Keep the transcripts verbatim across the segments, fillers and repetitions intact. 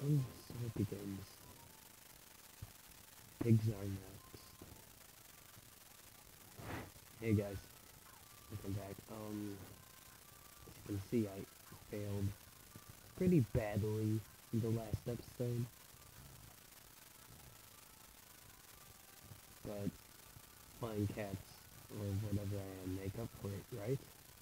And so it begins. Pigs are next. Hey guys, welcome back. Um, as you can see, I failed pretty badly in the last episode, but flying cats or whatever I am make up for it, right?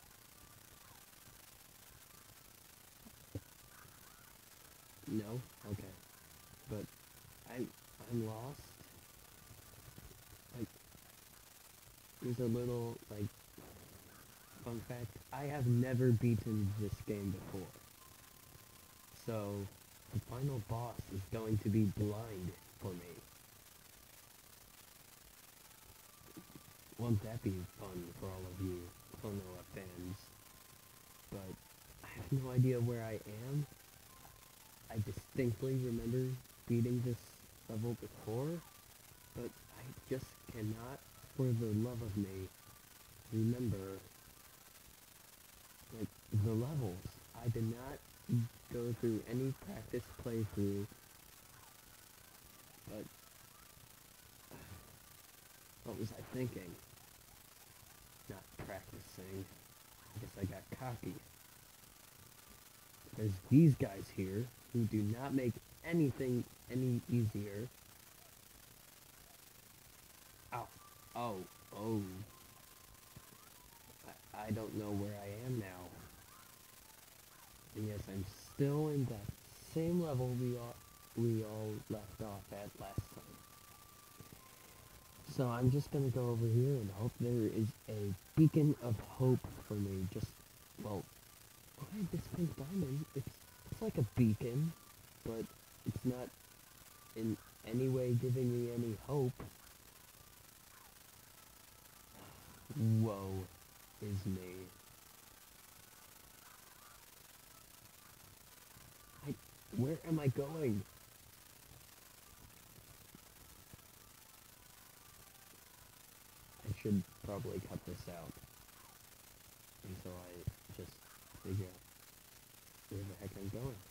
No, okay, but I'm I'm lost. Like, there's a little like fun fact. I have never beaten this game before. So, the final boss is going to be blind for me. Won't that be fun for all of you Klonoa fans? But I have no idea where I am. I distinctly remember beating this level before, but I just cannot, for the love of me, remember, like, the levels. I did not go through any practice playthrough, but what was I thinking? Not practicing. I guess I got cocky. There's these guys here who do not make anything any easier. Ow. Oh. Oh. I, I don't know where I am now. And yes, I'm still in that same level we all, we all left off at last time. So I'm just gonna go over here and hope there is a beacon of hope for me. Just, well, okay, this pink diamond, it's, it's like a beacon, but it's not in any way giving me any hope. Woe is me. I, where am I going? I should probably cut this out until I just figure out where the heck I'm going.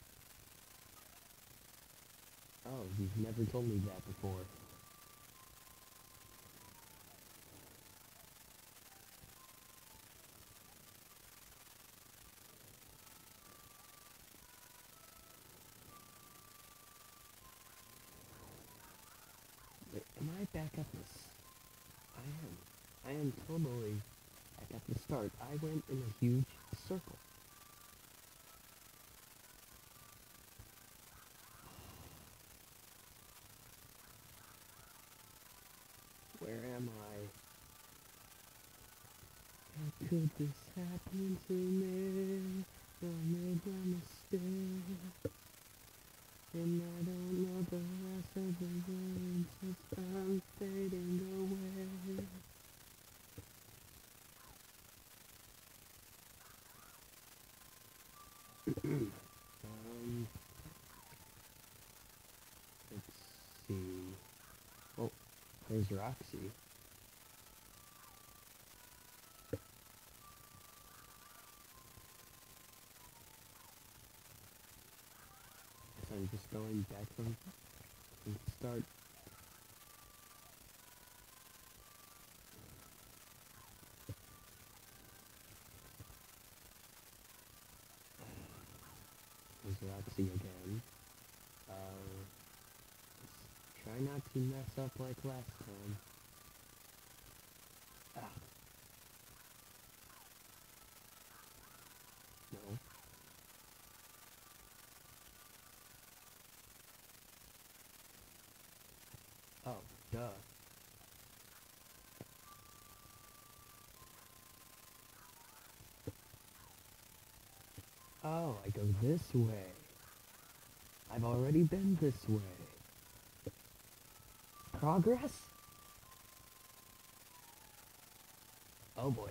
Oh, you've never told me that before. Wait, am I back at this? I am. I am totally back at the start. I went in a huge circle. Where am I? How could this happen to me? I made a mistake. And I don't know the rest of the words as I'm fading away. um, let's see. Oh, there's Roxy. So I'm just going back from the start. There's Roxy again. Uh, let's try not to mess up like last time. Ah, no. Oh, duh. Oh, I go this way. I've already been this way. Progress? Oh boy.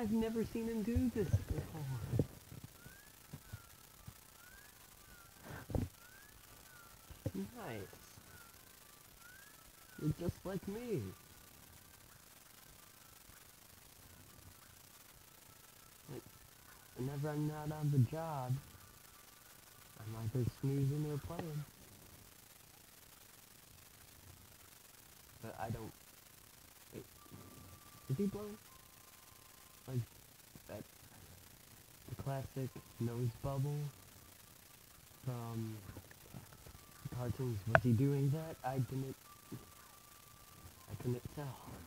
I've never seen him do this before. Nice. You're just like me. Like, whenever I'm not on the job, I'm either snoozing or playing. But I don't... Wait. Is he blowing? Like, that... The classic nose bubble from cartoons. Was he doing that? I didn't... I couldn't tell.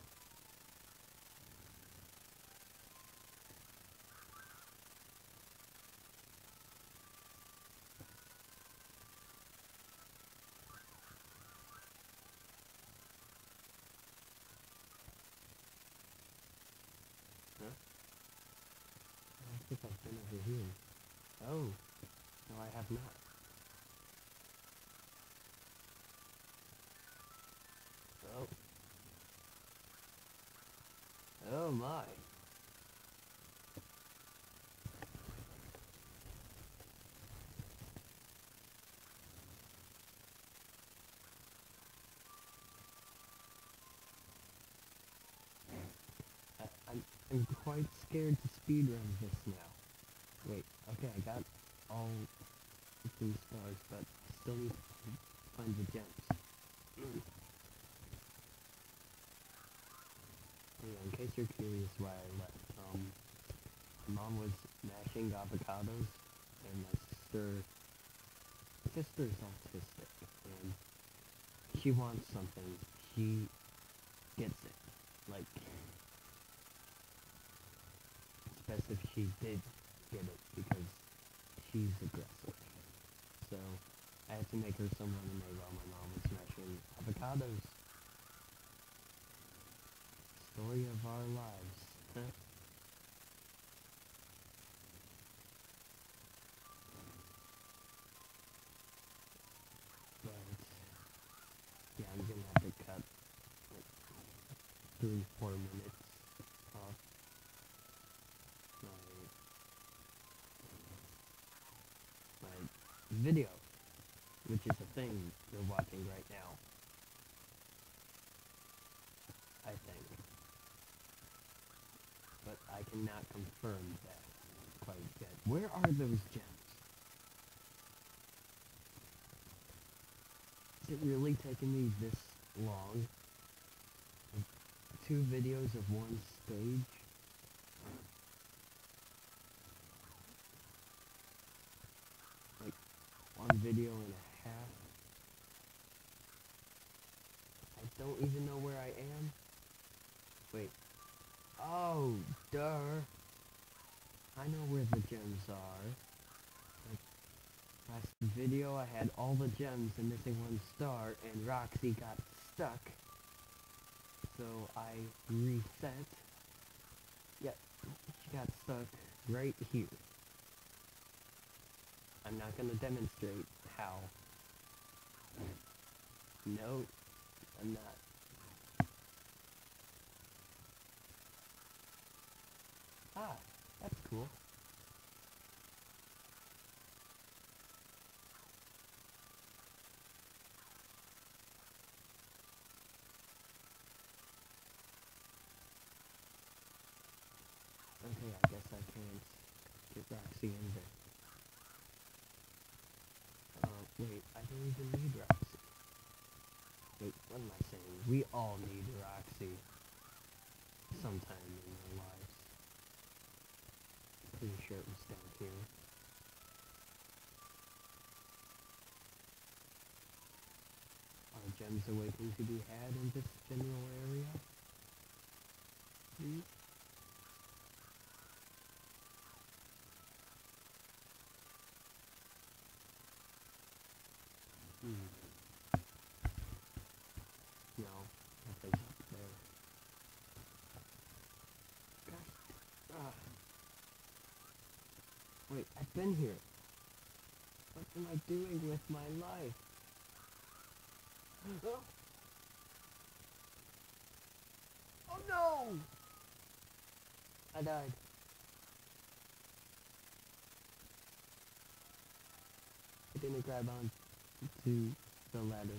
Huh? I think I've been over here. Oh. No, I have not. Oh. Oh my. I, I'm, I'm quite scared to speedrun this now. Wait, okay, I got all three stars, but I still need to find the gems. Mm. Yeah, in case you're curious why I left, um, my mom was mashing avocados, and my sister, my sister's autistic, and she wants something, she gets it. Like, it's best if she did get it, because she's aggressive. So, I had to make her some lemonade while my mom was mashing avocados. Story of our lives, huh? But, yeah, I'm gonna have to cut, like, three, four minutes off my, my video, which is a thing you're watching right now, I think. But I cannot confirm that quite yet. Where are those gems? Is it really taking me this long? Like, two videos of one stage? Like, one video and a half? I don't even know where I am. Wait. Oh, duh. I know where the gems are. Like, last video I had all the gems and missing one star, and Roxy got stuck. So I reset. Yep, she got stuck right here. I'm not gonna demonstrate how. No, I'm not. Ah, that's cool. Okay, I guess I can't get Roxy in there. Uh, wait, I don't even need Roxy. Wait, what am I saying? We all need Roxy sometime in our lives. Pretty sure it was down here. Are gems awaiting to be had in this general area? Please? Hmm. No, nothing's up there. Gosh. Ah. Wait, I've been here. What am I doing with my life? Oh, oh no! I died. I didn't grab on to the ladder.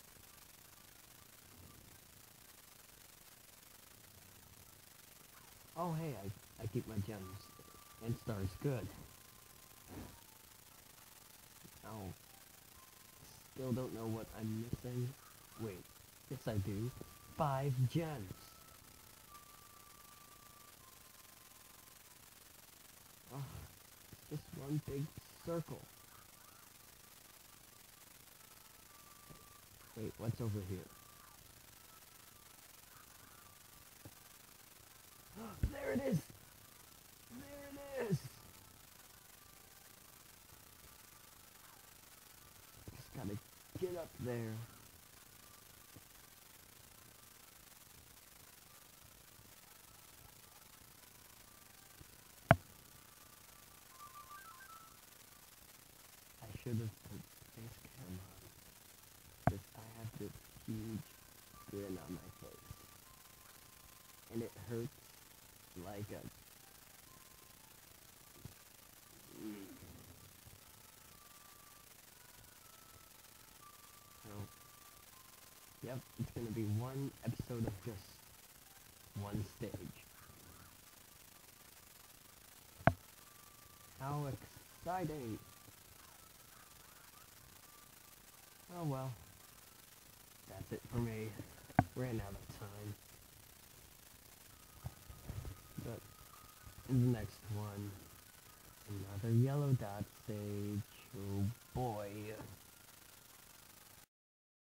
Oh hey, I, I keep my gems and stars good. Oh, still don't know what I'm missing. Wait, yes I do. Five gems. Oh, it's just one big circle. Wait, what's over here? There it is! There it is! Just gotta get up there. I should have put face cam on, because I have this huge grin on my face. And it hurts like a... Mm. So, yep, it's gonna be one episode of just one stage. How exciting! Oh well, that's it for me. Ran out of time. But in the next one, another yellow dot stage. Oh boy.